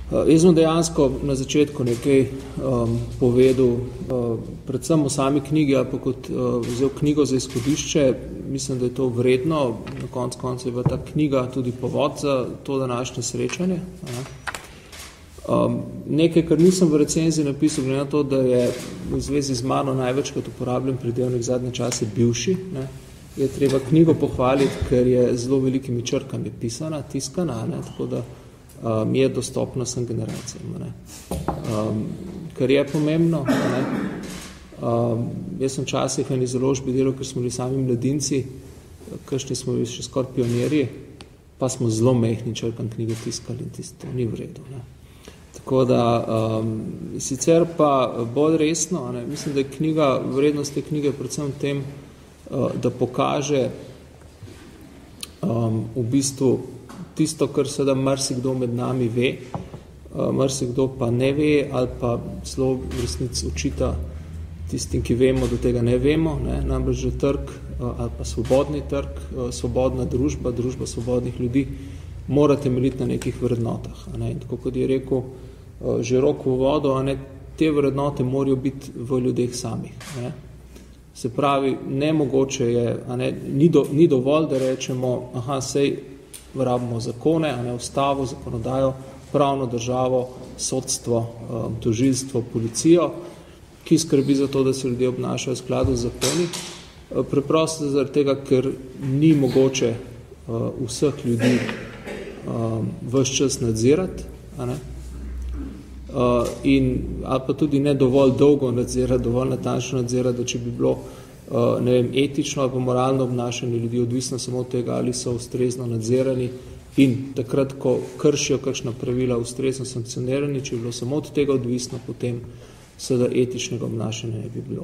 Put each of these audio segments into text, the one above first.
Jaz sem dejansko na začetku nekaj povedal, predvsem o sami knjigi, ali pa kot vzel knjigo za izhodišče, mislim, da je to vredno, na koncu je bila ta knjiga tudi povod za to današnje srečanje. Nekaj, kar nisem v recenziji napisal, glede na to, da je v zvezi z mano največkrat uporabljen pridevnik zadnje čase bivši, ne, je treba knjigo pohvaliti, ker je zelo velikimi črkami pisana, tiskana, ne, tako da je dostopno vsem generacijam. Ne. Kar je pomembno, ne. Jaz sem včasih v eni založbi delal, ker smo bili sami mladinci, kakšni smo bili še skoraj pionirji, pa smo zelo mehni črkan knjige tiskali in to ni v redu. Ne. Tako da, sicer pa bolj resno, ne, mislim, da je knjiga, vrednost te knjige predvsem v tem, da pokaže v bistvu tisto, kar seveda marsikdo med nami ve, marsikdo pa ne ve, ali pa zelo v resnici očita tistim, ki vemo, da tega ne vemo, ne? Namreč že trg ali pa svobodni trg, svobodna družba, družba svobodnih ljudi, mora temeljiti na nekih vrednotah. Ne? In tako kot je rekel že Rok v uvodu, te vrednote morajo biti v ljudeh samih. Ne? Se pravi, nemogoče je, ni dovolj, da rečemo, sej rabimo zakone, ustavo, zakonodajo, pravno državo, sodstvo, tožilstvo, policijo, ki skrbi za to, da se ljudje obnašajo v skladu z zakoni. Preprosto zaradi tega, ker ni mogoče vseh ljudi ves čas nadzirati, ali pa tudi ne dovolj dolgo nadzirati, dovolj natančno nadzirati, da če bi bilo etično ali pa moralno obnašanje ljudi odvisno samo od tega, ali so ustrezno nadzirani in takrat, ko kršijo kakšna pravila, ustrezno sankcionirani, če bi bilo samo od tega odvisno, potem seveda etičnega obnašanja ne bi bilo.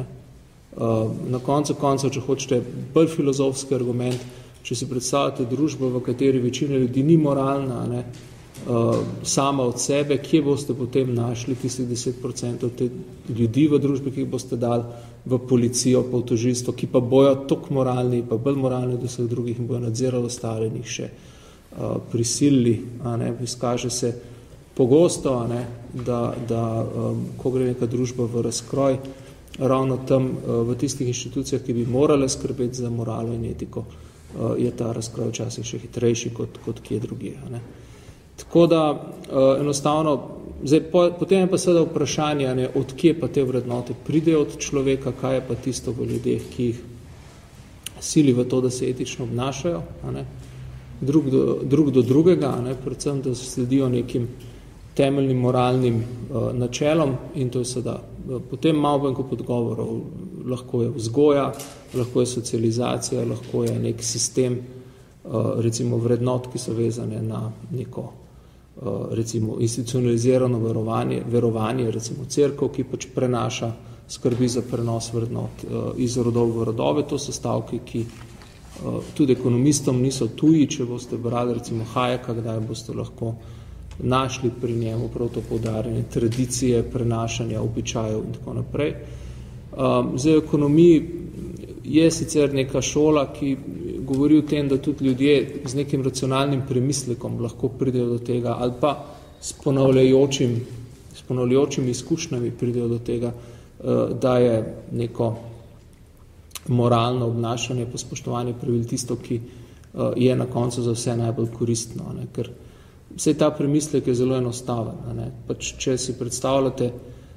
Na koncu koncev, če hočete bolj filozofski argument, če si predstavljate družbo, v kateri večina ljudi ni moralna, sama od sebe, kje boste potem našli tistih 10% te ljudi v družbi, ki jih boste dali v policijo, pa v tožilstvo, ki pa bojo toliko moralni, pa bolj moralni od vseh drugih in bojo nadzirali ostale in jih še prisilili. Izkaže se pogosto, da ko gre neka družba v razkroj, ravno tam v tistih inštitucijah, ki bi morale skrbeti za moralo in etiko, je ta razkroj včasih še hitrejši kot kje drugje. Tako da enostavno, potem je pa seveda vprašanje, od kje pa te vrednote pridejo od človeka, kaj je pa tisto v ljudeh, ki jih sili v to, da se etično obnašajo, drug do drugega, predvsem, da sledijo nekim temeljnim moralnim načelom in to je seveda potem malo veliko podgovorov, lahko je vzgoja, lahko je socializacija, lahko je nek sistem recimo vrednot, ki so vezane na neko recimo institucionalizirano verovanje, recimo cerkev, ki pač prenaša, skrbi za prenos vrednot iz rodov v rodove. To so stavki, ki tudi ekonomistom niso tuji, če boste brali recimo Hayeka, kdaj boste lahko našli pri njemu prav to poudarjanje tradicije, prenašanja običajev in tako naprej. Zdaj, v ekonomiji je sicer neka šola, ki govori o tem, da tudi ljudje z nekim racionalnim premislekom lahko pridejo do tega, ali pa s ponavljajočimi izkušnjami pridejo do tega, da je neko moralno obnašanje, pa spoštovanje pravil tisto, ki je na koncu za vse najbolj koristno. Ker vse ta premislek je zelo enostaven. Pač, če si predstavljate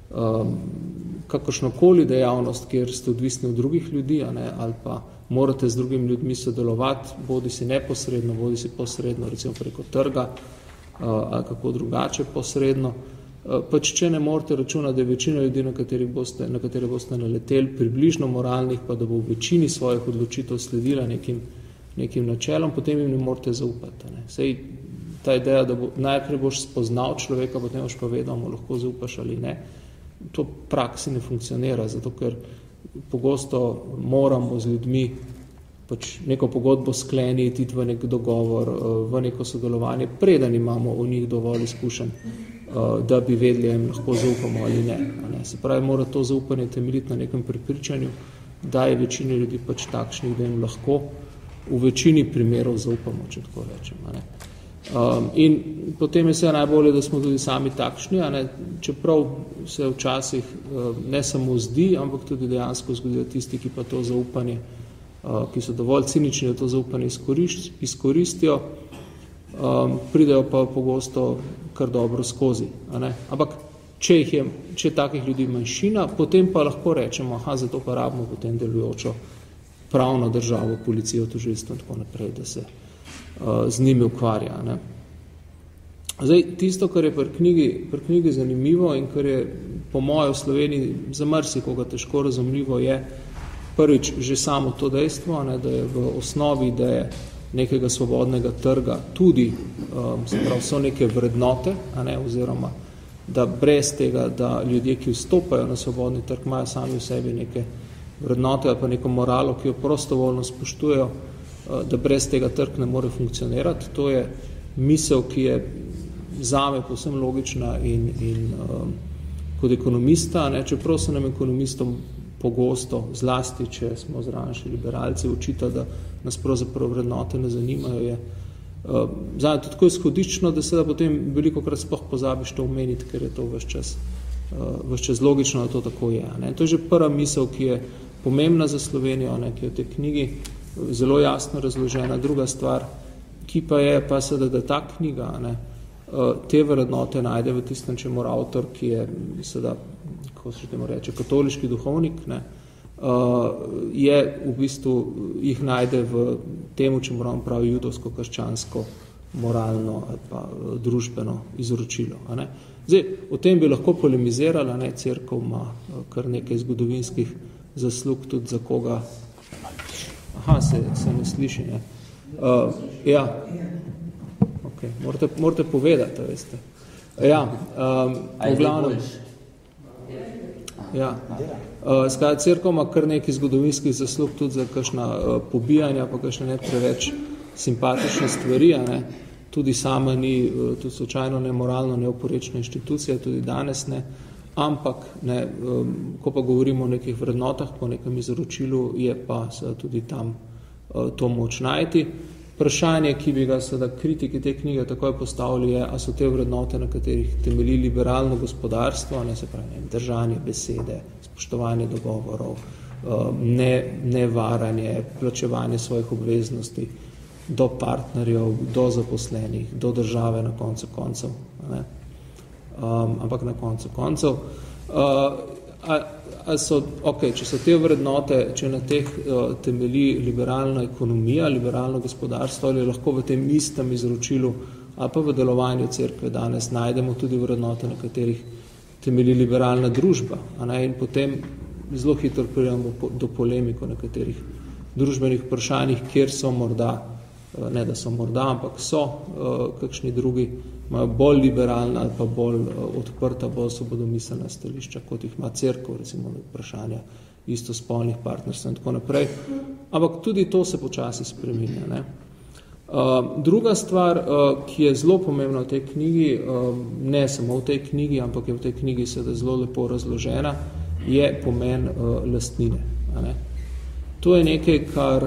kakršnokoli dejavnost, kjer ste odvisni od drugih ljudi, ali pa morate z drugimi ljudmi sodelovati, bodi si neposredno, bodi si posredno, recimo preko trga, ali kako drugače posredno. Pač, če ne morate računati, da je večina ljudi, na katere boste naleteli, približno moralnih, pa da bo v večini svojih odločitev sledila nekim načelom, potem jim ne morate zaupati. Sej ta ideja, da najprej boš spoznal človeka, potem boš pa vedel, mu lahko zaupaš ali ne, to v praksi ne funkcionira, zato ker pogosto moramo z ljudmi pač neko pogodbo skleniti, iti v nek dogovor, v neko sodelovanje, preden imamo o njih dovolj izkušenj, da bi vedeli, jim lahko zaupamo ali ne. Se pravi, mora to zaupanje temeljiti na nekem prepričanju, da je večina ljudi pač takšnih, da jim lahko v večini primerov zaupamo, če tako rečem. In potem je najbolje, da smo tudi sami takšni, čeprav se včasih ne samo zdi, ampak tudi dejansko zgodijo tisti, ki pa to zaupanje, ki so dovolj cinični, da to zaupanje izkoristijo, pridejo pa pogosto kar dobro skozi. Ampak če je takih ljudi manjšina, potem pa lahko rečemo, zato pa rabimo potem delujočo pravno državo, policijo, tožilstvo in tako naprej, da se z njimi ukvarja. Zdaj, tisto, kar je pri knjigi zanimivo in kar je po moje v Sloveniji za marsikoga težko razumljivo, je prvič že samo to dejstvo, da je v osnovi ideje nekega svobodnega trga tudi so neke vrednote, oziroma da brez tega, da ljudje, ki vstopajo na svobodni trg, imajo sami v sebi neke vrednote ali pa neko moralo, ki jo prostovoljno spoštujejo, da brez tega trg ne more funkcionirati. To je misel, ki je zame povsem logična in kot ekonomista, čeprav se nam ekonomistom pogosto, zlasti, če smo zraven še liberalci, očita, da nas pravzaprav vrednote ne zanimajo, je zame to tako izhodično, da se da potem velikokrat sploh pozabiš to omeniti, ker je to ves čas logično, da to tako je. To je že prva misel, ki je pomembna za Slovenijo, ki je v tej knjigi zelo jasno razložena. Druga stvar, ki pa je, pa seveda, da ta knjiga te vrednote najde v tistem, če mora avtor, ki je seveda, kako se temu reče, katoliški duhovnik, je v bistvu jih najde v temu, če moramo pravi judovsko, krščansko, moralno ali pa družbeno izročilo. Zdaj, o tem bi lahko polemizirala, cerkev ima kar nekaj zgodovinskih zaslug tudi za koga. Se ne sliši, ne? Ja. Okay. Morate povedati, veste. Ja, v glavnem. Ja. Cerkev ima kar nekaj zgodovinskih zaslug tudi za kakšna pobijanja, pa kakšne ne preveč simpatične stvari, Tudi sama ni, tudi slučajno nemoralno, neoporečna inštitucija, tudi danes ne, ampak ko pa govorimo o nekih vrednotah, po nekem izročilu, je pa tudi tam to moč najti. Vprašanje, ki bi ga kritiki te knjige takoj postavili, je, a so te vrednote, na katerih temelji liberalno gospodarstvo, se pravi, držanje besede, spoštovanje dogovorov, nevaranje, plačevanje svojih obveznosti do partnerjev, do zaposlenih, do države na koncu koncev. Ampak na koncu koncev. Če so te vrednote, če na teh temelji liberalna ekonomija, liberalno gospodarstvo, ali lahko v tem istem izročilu ali pa v delovanju cerkve danes najdemo tudi vrednote, na katerih temelji liberalna družba. In potem zelo hitro pridemo do polemiko na katerih družbenih vprašanjih, kjer so morda, ne da so morda, ampak so kakšni drugi, imajo bolj liberalna ali pa bolj odprta, bolj svobodomiselna stališča, kot jih ima cerkev, recimo vprašanja istospolnih partnerstv in tako naprej. Ampak tudi to se počasi spreminja. Druga stvar, ki je zelo pomembna v tej knjigi, ne samo v tej knjigi, ampak je v tej knjigi seveda zelo lepo razložena, je pomen lastnine. To je nekaj, kar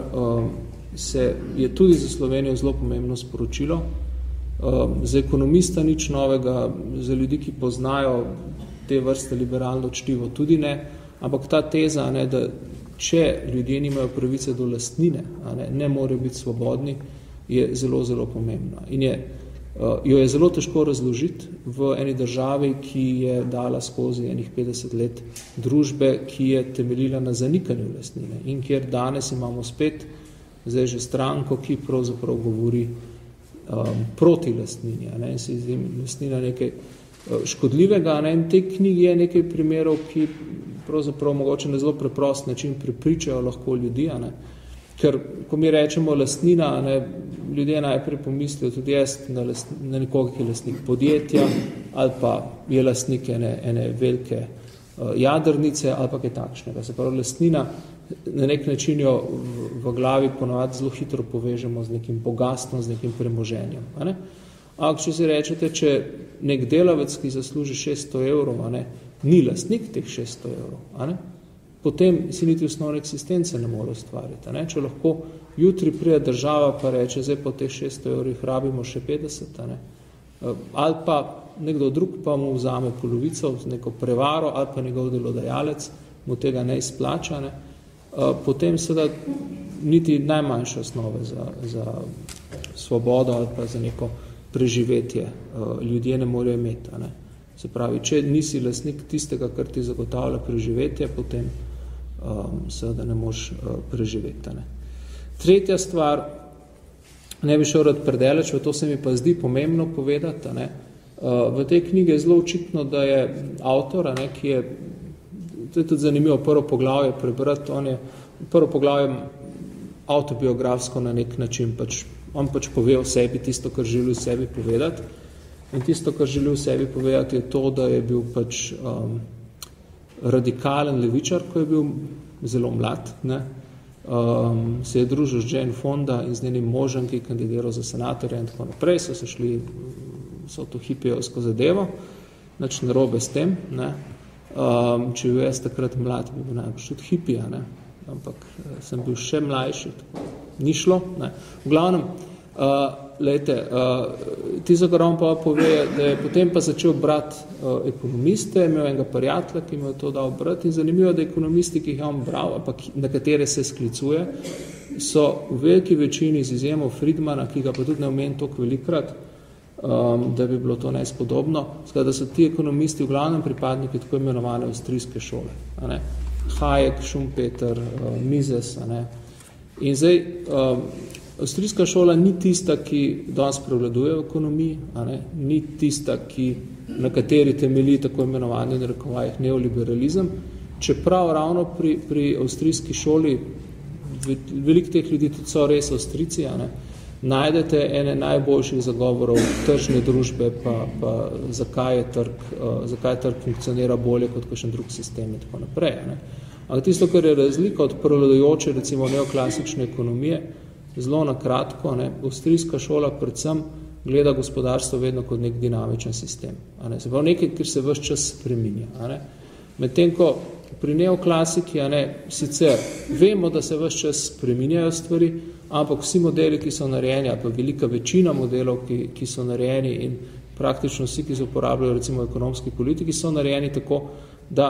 je tudi za Slovenijo zelo pomembno sporočilo. Za ekonomista nič novega, za ljudi, ki poznajo te vrste liberalno čtivo, tudi ne, ampak ta teza, da če ljudje nimajo pravice do lastnine, ne morejo biti svobodni, je zelo, zelo pomembna. In jo je zelo težko razložiti v eni državi, ki je dala skozi enih 50 let družbe, ki je temeljila na zanikanju lastnine in kjer danes imamo spet zdaj že stranko, ki pravzaprav govori proti lastnini. In se zdi lastnina nekaj škodljivega. In v tej knjigi je nekaj primerov, ki pravzaprav mogoče na zelo preprost način prepričajo lahko ljudi. Ker, ko mi rečemo lastnina, ljudje najprej pomislijo tudi jaz na nekoga, ki je lastnik podjetja, ali pa je lastnik ene velike jadrnice, ali pa kaj takšnega. Se pravi, lastnina na nek način jo v glavi ponavadi zelo hitro povežemo z nekim bogastvom, z nekim premoženjem. Ampak, če si rečete, če nek delavec, ki zasluži 600 evrov, ni lastnik teh 600 evrov, potem si niti osnovne eksistence ne more ustvariti. Ne? Če lahko jutri prije država pa reče, zdaj po teh 600 evrih rabimo še 50, ne? Ali pa nekdo drug pa mu vzame polovico z neko prevaro, ali pa njegov delodajalec mu tega ne izplača, ne? Potem seveda niti najmanjše osnove za svobodo ali pa za neko preživetje ljudje ne morejo imeti. Ne? Se pravi, če nisi lastnik tistega, kar ti zagotavlja preživetje, potem seveda ne moš preživeti. Ne? Tretja stvar, ne bi šel rad predaleč, to se mi pa zdi pomembno povedati. Ne? V tej knjigi je zelo očitno, da je avtor, ne, ki je, to je tudi zanimivo prvo poglavje prebrati, prvo poglavje avtobiografsko na nek način, on pove o sebi tisto, kar želi v sebi povedati. In tisto, kar želi v sebi povedati, je to, da je bil radikalen levičar, ko je bil zelo mlad, ne? Se je družil z Jane Fonda in z njenim možem, ki je kandidiral za senatorja in tako naprej, so se šli so to hipijevsko zadevo, nič narobe s tem, ne? Če bil jaz takrat mlad, bi bil najbolj tudi hipija, ne? Ampak sem bil še mlajši, ni šlo. Ne? V glavnem, Tiso Garon pa pove, da je potem pa začel brati ekonomiste, imel enega prijatelja, ki mu je to dal brati, in zanimivo, da ekonomisti, ki jih je on bral, ampak na katere se sklicuje, so v veliki večini z izjemo Friedmana, ki ga pa tudi ne omenim toliko velikrat, da bi bilo to nespodobno, da so ti ekonomisti v glavnem pripadniki tako imenovane avstrijske šole. A ne? Hayek, Schumpeter, Mises. A ne? In zdaj, avstrijska šola ni tista, ki danes prevladuje v ekonomiji, a ne? Ni tista, na kateri temelji tako imenovani v narekovajih neoliberalizem, čeprav ravno pri avstrijski šoli, veliko teh ljudi tudi so res Avstrijci, a ne? Najdete ene najboljših zagovorov tržne družbe, pa zakaj trg funkcionira bolje kot kakšen drug sistem in tako naprej. Ne? Ampak tisto, kar je razlika od prevladujoče, recimo neoklasične ekonomije, zelo na kratko, ne, avstrijska šola predvsem gleda gospodarstvo vedno kot nek dinamičen sistem. A ne? Se pravi, nekaj, kjer se ves čas spreminja. A ne? Medtem ko pri neoklasiki, a ne, sicer vemo, da se ves čas spreminjajo stvari, ampak vsi modeli, ki so narejeni, pa velika večina modelov, ki so narejeni in praktično vsi, ki se uporabljajo recimo v ekonomski politiki, so narejeni tako, da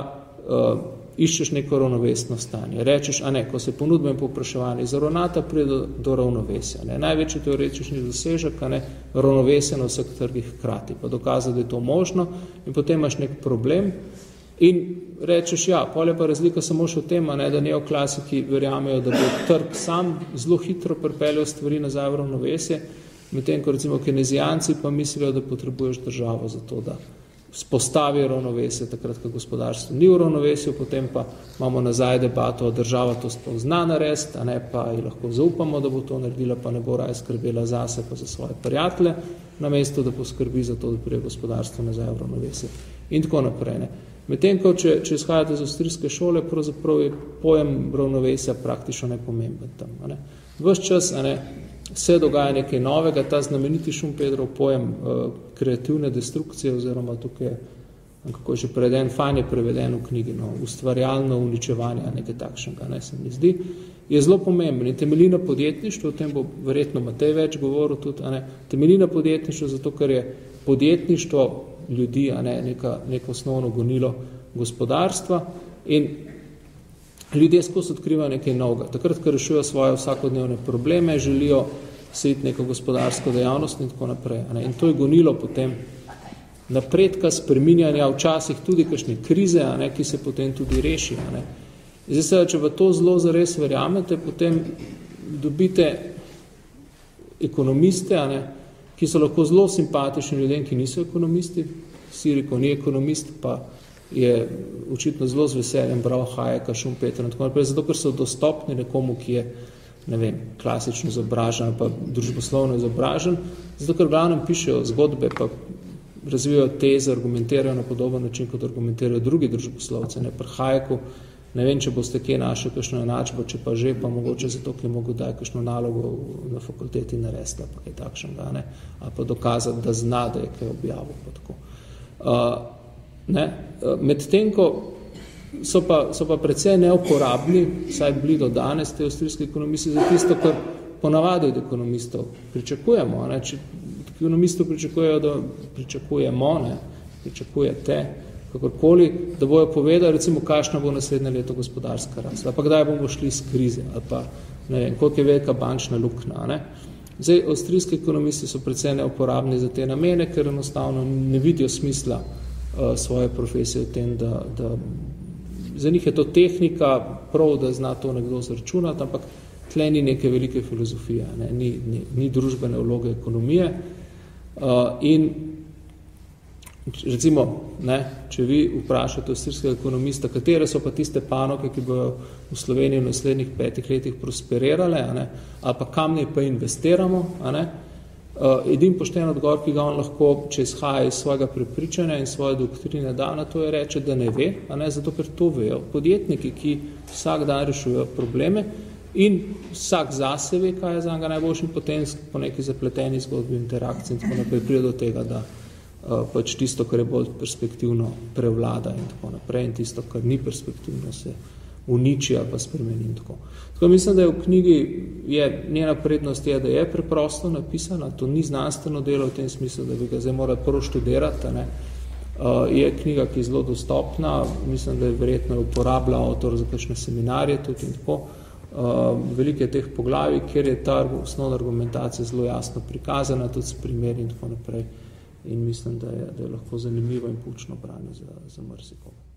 iščeš neko ravnovesno stanje. Rečeš, a ne, ko se ponudbe in povpraševanje zaravnata, pride do ravnovesja. Ne. Največji teoretični dosežek, a ne, ravnovesje na vseh trgih hkrati, pa dokazati, da je to možno in potem imaš nek problem in rečeš, ja, pol je pa razlika samo še v tem, a ne, da neoklasiki verjamejo, da bo trg sam zelo hitro pripeljal stvari nazaj v ravnovesje, medtem ko recimo kenezijanci pa mislijo, da potrebuješ državo za to, da spostavi ravnovesje, takrat, ko gospodarstvo ni v ravnovesju, potem pa imamo nazaj debato, država to sploh zna narediti, a ne, pa ji lahko zaupamo, da bo to naredila, pa ne bo raje skrbela zase, pa za svoje prijatelje, namesto da poskrbi za to, da prije gospodarstvo nazaj v ravnovesje. In tako naprej. Ne. Medtem, ko če izhajate z avstrijske šole, pravzaprav je pojem ravnovesja praktično nepomemben tam. A ne. Ves čas, a ne, se dogaja nekaj novega, ta znameniti Schumpeterov pojem kreativne destrukcije, oziroma tukaj, kako je že preveden, fajn je preveden v knjigi, no, ustvarjalno uničevanje, nekaj takšnega, ne, se mi zdi, je zelo pomemben in temelji na podjetništvu, o tem bo verjetno Matej več govoril tudi, a ne, temelji na podjetništvu, zato ker je podjetništvo ljudi, a ne, neko osnovno gonilo gospodarstva in ljudje skozi odkrivajo nekaj novega. Takrat, ko rešujejo svoje vsakodnevne probleme, želijo se iti neko gospodarsko dejavnost in tako naprej. A ne? In to je gonilo potem napredka, spreminjanja, včasih tudi kakšne krize, a ne, ki se potem tudi reši. A ne? Zdaj se, če v to zelo zares verjamete, potem dobite ekonomiste, a ne, ki so lahko zelo simpatični ljudem, ki niso ekonomisti. Siriko ni ekonomist, pa je očitno zelo z veseljem bral Hayeka, Schumpeter in tako naprej, zato ker so dostopni nekomu, ki je, ne vem, klasično izobražen, pa družboslovno izobražen, zato ker v glavnem pišejo zgodbe, pa razvijajo teze, argumentirajo na podoben način, kot argumentirajo drugi družboslovci. Ne, pri Hayeku, ne vem, če boste kje našli kakšno enačbo, če pa že, pa mogoče zato, ki je mogel daj kakšno nalogo na fakulteti narediti, pa kaj takšnega, ne, ali pa dokazati, da zna, da je kaj objavil, pa tako. Medtem, ko so pa precej neuporabni, saj bili do danes te avstrijske ekonomisti za tisto, kar ponavadi od ekonomistov pričakujemo. Ne? Če ekonomistov pričakujete, kakorkoli, da bojo povedali, recimo, kakšna bo naslednje leto gospodarska rast, ali pa kdaj bomo šli iz krize, ali pa ne vem, koliko je velika bančna luknja. Ne? Zdaj, avstrijski ekonomisti so precej neuporabni za te namene, ker enostavno ne vidijo smisla svoje profesije v tem, da za njih je to tehnika, prav, da zna to nekdo zračunati, ampak tle ni neke velike filozofije, ne? Ni družbene vloge ekonomije. In recimo, ne, če vi vprašate avstrijskega ekonomista, katere so pa tiste panoge, ki bojo v Sloveniji v naslednjih 5 letih prosperirale, ne, ali pa kam ne pa investiramo, ne, edin pošten odgovor, ki ga on lahko, če izhaja iz svojega prepričanja in svoje doktrine dana, to je reče, da ne ve, ne, zato ker to vejo podjetniki, ki vsak dan rešujejo probleme in vsak zase ve, kaj je za njega najboljši, potem po neki zapleteni zgodbi interakciji in tako naprej pride do tega, da pač tisto, kar je bolj perspektivno prevlada in tako naprej in tisto, kar ni perspektivno, se uniči ali pa spremeni in tako. Tako mislim, da je v knjigi, njena prednost je, da je preprosto napisana, to ni znanstveno delo v tem smislu, da bi ga zdaj morali prvo študirati, ne. Je knjiga, ki je zelo dostopna, mislim, da je verjetno uporablja avtor za kakšne seminarje tudi in tako. Veliko je teh poglavij, kjer je ta osnovna argumentacija zelo jasno prikazana, tudi s primeri in tako naprej. In mislim, da je lahko zanimivo in poučno branje za marsikoga.